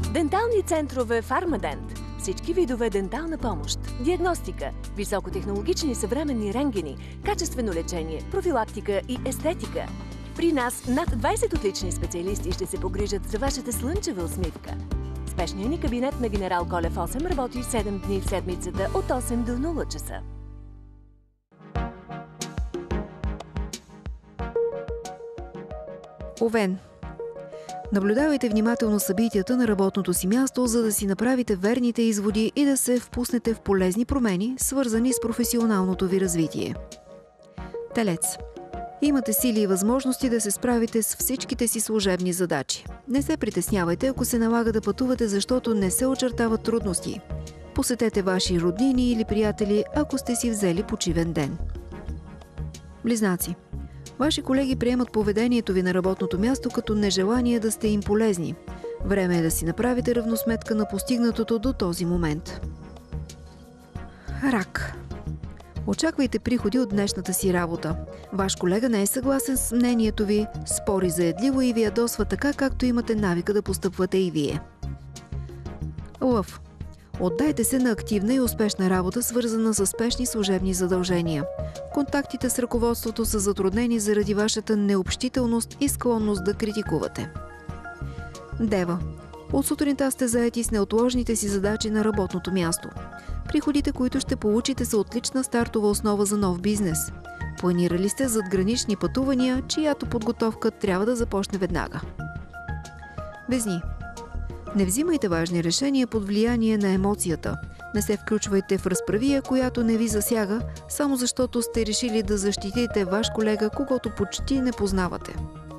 Дентални центрове Фармадент. Всички видове дентална помощ, диагностика, високотехнологични съвременни рентгени, качествено лечение, профилактика и естетика. При нас над 20 отлични специалисти ще се погрижат за вашата слънчева усмивка. Спешният ни кабинет на генерал Колев 8 работи 7 дни в седмицата от 8 до 0 часа. Овен. Наблюдавайте внимателно събитията на работното си място, за да си направите верните изводи и да се впуснете в полезни промени, свързани с професионалното ви развитие. Телец. Имате сили и възможности да се справите с всичките си служебни задачи. Не се притеснявайте, ако се налага да пътувате, защото не се очертават трудности. Посетете ваши роднини или приятели, ако сте си взели почивен ден. Близнаци. Ваши колеги приемат поведението ви на работното място като нежелание да сте им полезни. Време е да си направите равносметка на постигнатото до този момент. Рак. Очаквайте приходи от днешната си работа. Ваш колега не е съгласен с мнението ви, спори заедливо и ви ядосва така, както имате навика да постъпвате и вие. Лъв. Отдайте се на активна и успешна работа, свързана с спешни служебни задължения. Контактите с ръководството са затруднени заради вашата необщителност и склонност да критикувате. Дева. От сутринта сте заети с неотложните си задачи на работното място. Приходите, които ще получите, са отлична стартова основа за нов бизнес. Планирали сте задгранични пътувания, чиято подготовка трябва да започне веднага. Везни. Не взимайте важни решения под влияние на емоцията. Не се включвайте в разправия, която не ви засяга, само защото сте решили да защитите ваш колега, когото почти не познавате.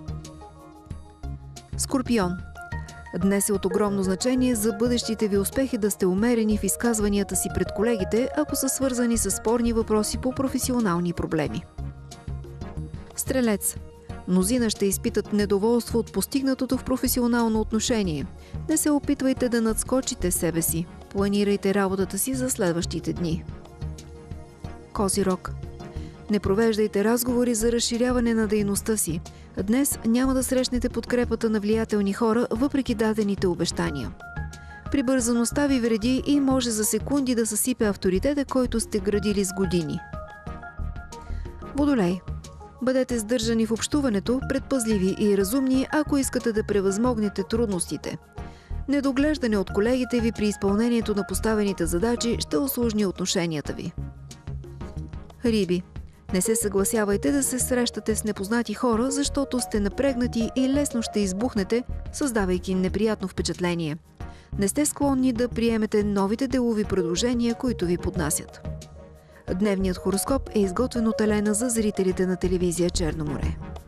Скорпион. Днес е от огромно значение за бъдещите ви успехи да сте умерени в изказванията си пред колегите, ако са свързани с спорни въпроси по професионални проблеми. Стрелец. Мнозина ще изпитат недоволство от постигнатото в професионално отношение. Не се опитвайте да надскочите себе си. Планирайте работата си за следващите дни. Козирог. Не провеждайте разговори за разширяване на дейността си. Днес няма да срещнете подкрепата на влиятелни хора, въпреки дадените обещания. Прибързаността ви вреди и може за секунди да съсипе авторитета, който сте градили с години. Водолей. Бъдете сдържани в общуването, предпазливи и разумни, ако искате да превъзмогнете трудностите. Недоглеждане от колегите ви при изпълнението на поставените задачи ще усложни отношенията ви. Риби. Не се съгласявайте да се срещате с непознати хора, защото сте напрегнати и лесно ще избухнете, създавайки неприятно впечатление. Не сте склонни да приемете новите делови предложения, които ви поднасят. Дневният хороскоп е изготвен от Елена за зрителите на телевизия Черно море.